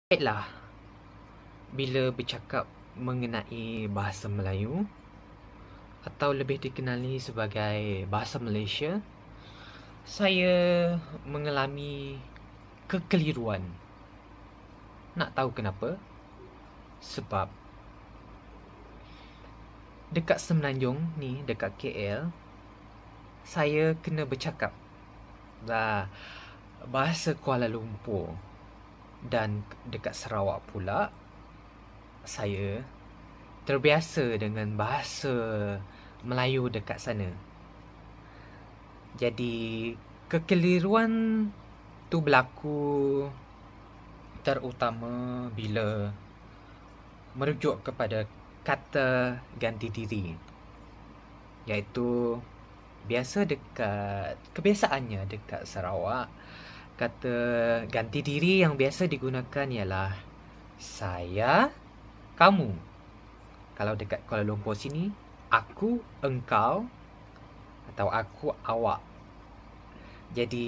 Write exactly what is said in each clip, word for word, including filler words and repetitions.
Baiklah, bila bercakap mengenai bahasa Melayu atau lebih dikenali sebagai bahasa Malaysia, saya mengalami kekeliruan. Nak tahu kenapa? Sebab dekat Semenanjung ni, dekat K L, saya kena bercakap lah bahasa Kuala Lumpur. Dan dekat Sarawak pula, saya terbiasa dengan bahasa Melayu dekat sana. Jadi kekeliruan tu berlaku terutama bila merujuk kepada kata ganti diri, iaitu biasa dekat kebiasaannya dekat Sarawak, kata ganti diri yang biasa digunakan ialah saya, kamu. Kalau dekat Kuala Lumpur sini, aku, engkau, atau aku, awak. Jadi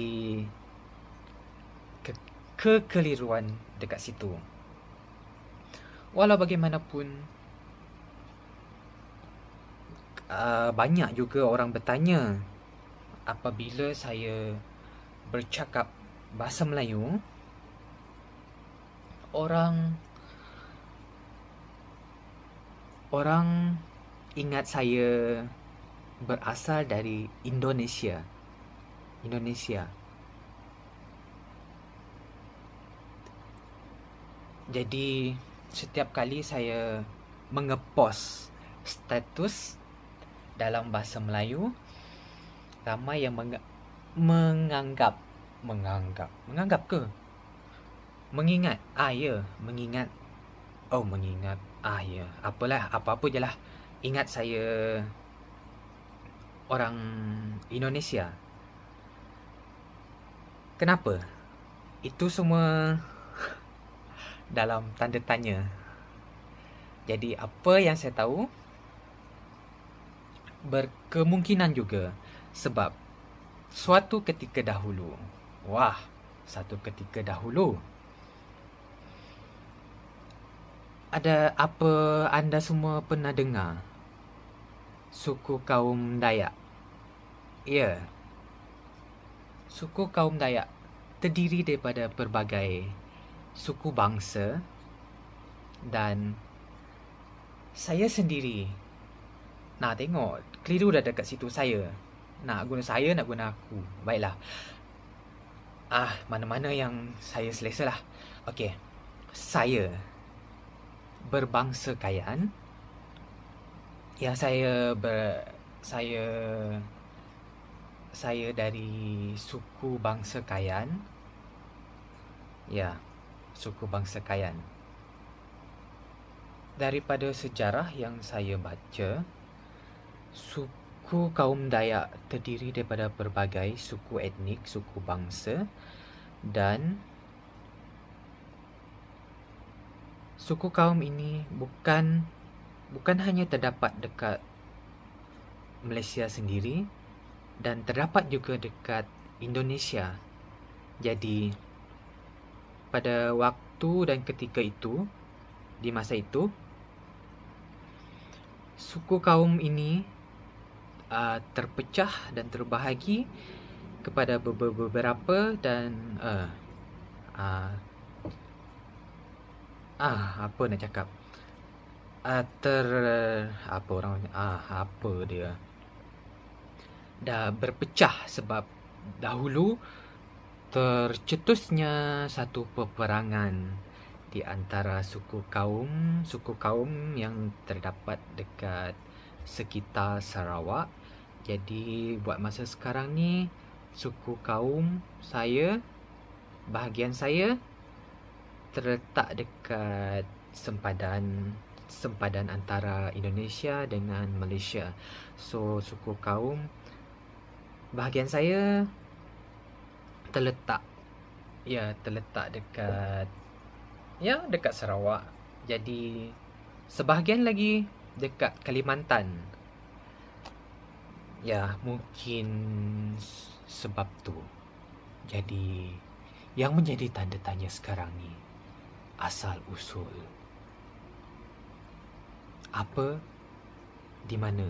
ke kekeliruan dekat situ. Walau bagaimanapun, uh, banyak juga orang bertanya apabila saya bercakap bahasa Melayu, orang orang ingat saya berasal dari Indonesia. Indonesia. Jadi setiap kali saya mengepost status dalam bahasa Melayu, ramai yang meng- menganggap menganggap menganggap ke mengingat ah ya mengingat oh mengingat ah ya apalah apa-apa je lah, ingat saya orang Indonesia. Kenapa? Itu semua dalam tanda tanya. Jadi apa yang saya tahu, berkemungkinan juga sebab suatu ketika dahulu, wah, satu ketika dahulu, ada apa anda semua pernah dengar suku kaum Dayak? Ya, suku kaum Dayak terdiri daripada pelbagai suku bangsa, dan saya sendiri, nah tengok, keliru dah dekat situ saya. Nak guna saya, nak guna aku. Baiklah. Ah, mana-mana yang saya selesa lah. Okey. Saya berbangsa Kayan. Ya, saya ber saya saya dari suku bangsa Kayan. Ya, suku bangsa Kayan. Daripada sejarah yang saya baca, suku kaum Dayak terdiri daripada berbagai suku etnik, suku bangsa, dan suku kaum ini bukan bukan hanya terdapat dekat Malaysia sendiri, dan terdapat juga dekat Indonesia. Jadi pada waktu dan ketika itu, di masa itu, suku kaum ini uh, terpecah dan terbahagi kepada beberapa dan uh, uh, ah apa nak cakap uh, ter apa orang ah apa dia dah berpecah sebab dahulu tercetusnya satu peperangan di antara suku kaum suku kaum yang terdapat dekat sekitar Sarawak. Jadi buat masa sekarang ni, suku kaum saya, bahagian saya, terletak dekat sempadan sempadan antara Indonesia dengan Malaysia. So suku kaum bahagian saya terletak ya terletak dekat ya dekat Sarawak. Jadi sebahagian lagi dekat Kalimantan. Ya, mungkin sebab tu. Jadi yang menjadi tanda tanya sekarang ni, asal-usul. Apa? Di mana?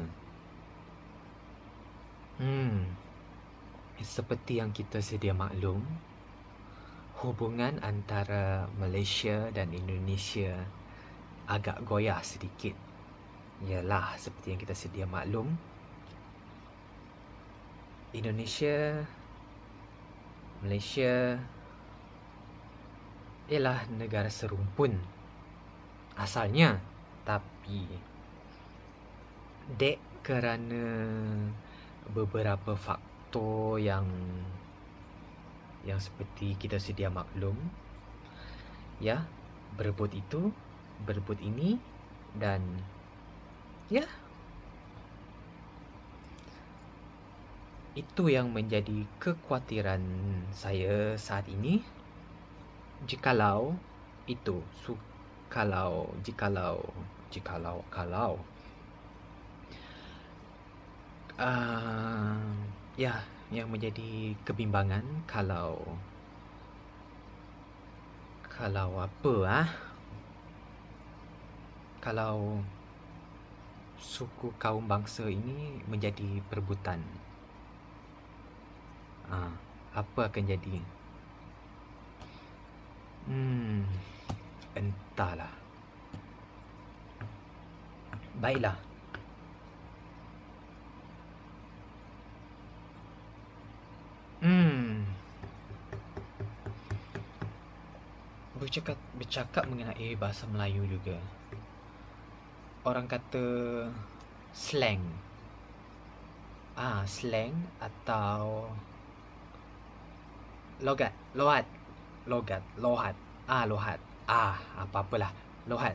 Hmm, seperti yang kita sedia maklum, hubungan antara Malaysia dan Indonesia agak goyah sedikit. Yalah, seperti yang kita sedia maklum, Indonesia, Malaysia ialah negara serumpun asalnya, tapi dek kerana beberapa faktor yang yang seperti kita sedia maklum, ya, berebut itu, berebut ini, dan ya, itu yang menjadi kekhawatiran saya saat ini. Jikalau itu, su, kalau, jikalau, jikalau, kalau, uh, ya, yang menjadi kebimbangan kalau, kalau apa ah, kalau suku kaum bangsa ini menjadi perebutan. Ah, apa akan jadi? Hmm, entahlah. Baiklah. Hmm. Bercakap, bercakap mengenai bahasa Melayu juga. Orang kata slang. Ah, slang atau logat, lohat, logat, lohat. Ah, lohat. Ah, apa-apalah, lohat.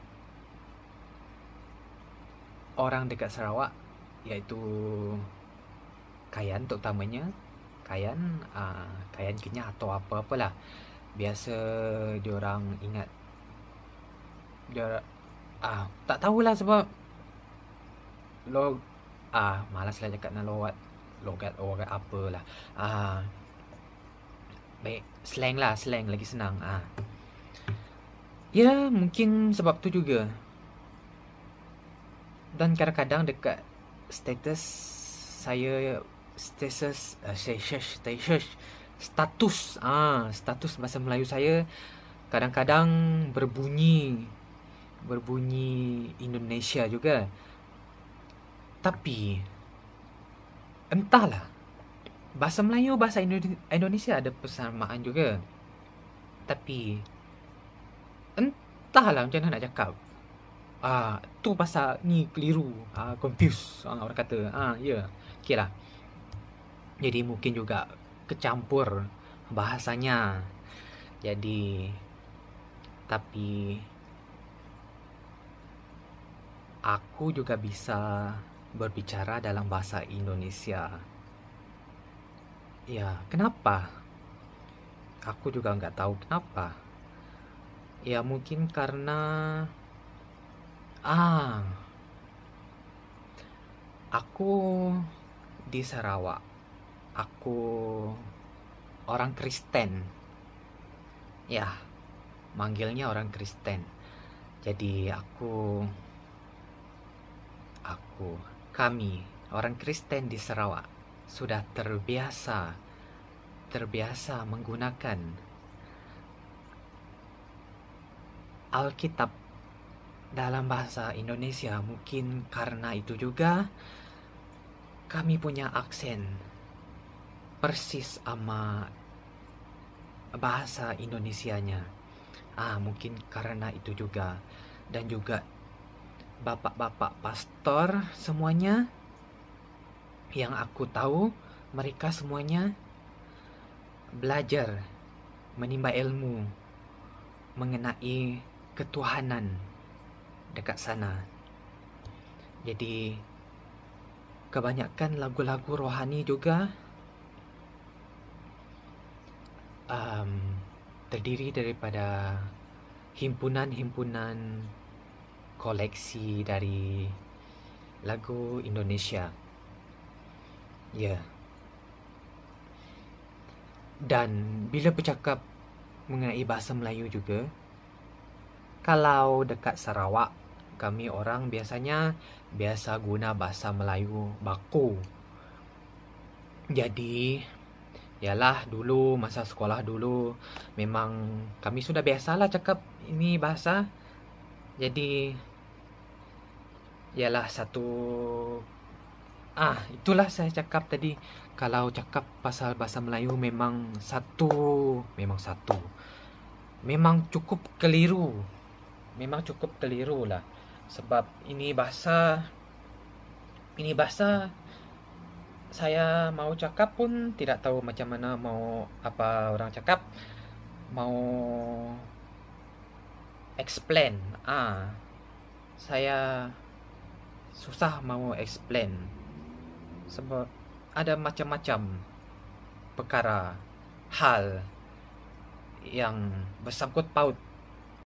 Orang dekat Sarawak, iaitu Kayan terutamanya, Kayan, ah, Kayan Kenyah atau apa-apalah. Biasa diorang ingat dia ah tak tahulah sebab log ah malaslah cakap nak logat logat logat apalah. Ah baik, slang lah, slang lagi senang. Ah ya, mungkin sebab tu juga. Dan kadang-kadang dekat status saya, status uh, status status status ah status bahasa Melayu saya kadang-kadang berbunyi berbunyi Indonesia juga. Tapi entahlah, bahasa Melayu, bahasa Indonesia ada persamaan juga. Tapi entahlah macam mana nak cakap. Ah, tu pasal ni keliru, ah, confuse, ah, orang kata. Ah, ya. Yeah. Okeylah. Jadi mungkin juga kecampur bahasanya. Jadi tapi aku juga bisa berbicara dalam bahasa Indonesia. Ya, kenapa? Aku juga nggak tahu kenapa. Ya, mungkin karena ah, aku di Sarawak. Aku orang Kristen. Ya, manggilnya orang Kristen. Jadi aku aku kami orang Kristen di Sarawak sudah terbiasa terbiasa menggunakan Alkitab dalam bahasa Indonesia. Mungkin karena itu juga kami punya aksen persis sama bahasa Indonesianya. Ah, mungkin karena itu juga. Dan juga bapak-bapak pastor semuanya yang aku tahu, mereka semuanya belajar menimba ilmu mengenai ketuhanan dekat sana. Jadi kebanyakan lagu-lagu rohani juga um, terdiri daripada himpunan-himpunan koleksi dari lagu Indonesia. Ya. Yeah. Dan bila bercakap mengenai bahasa Melayu juga, Kalau dekat Sarawak, kami orang biasanya biasa guna bahasa Melayu baku. Jadi, yalah dulu masa sekolah dulu memang kami sudah biasalah cakap ini bahasa. Jadi, yalah satu ah itulah saya cakap tadi. Kalau cakap pasal bahasa Melayu memang satu, memang satu. Memang cukup keliru. Memang cukup keliru lah. Sebab ini bahasa ini bahasa saya mau cakap pun tidak tahu macam mana mau apa orang cakap, mau explain. Ah, saya susah mau explain sebab ada macam-macam perkara hal yang bersangkut paut